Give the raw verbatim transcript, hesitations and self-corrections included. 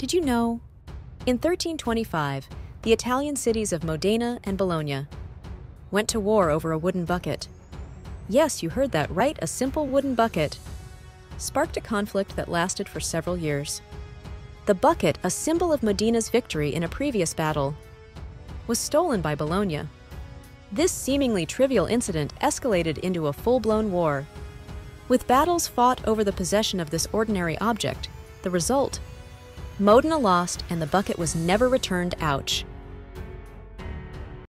Did you know? In thirteen twenty-five, the Italian cities of Modena and Bologna went to war over a wooden bucket. Yes, you heard that right, a simple wooden bucket sparked a conflict that lasted for several years. The bucket, a symbol of Modena's victory in a previous battle, was stolen by Bologna. This seemingly trivial incident escalated into a full-blown war, with battles fought over the possession of this ordinary object. The result? Modena lost and the bucket was never returned. Ouch.